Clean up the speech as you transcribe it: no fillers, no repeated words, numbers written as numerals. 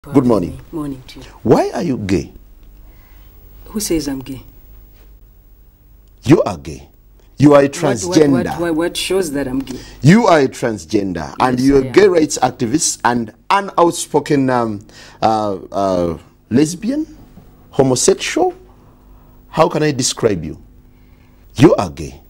Good morning. Morning to you. Why are you gay? Who says I'm gay? You are gay. You are a transgender. What shows that I'm gay? You are a transgender, and Yes, you're I a am. gay rights activist and an outspoken lesbian, homosexual. How can I describe you? You are gay.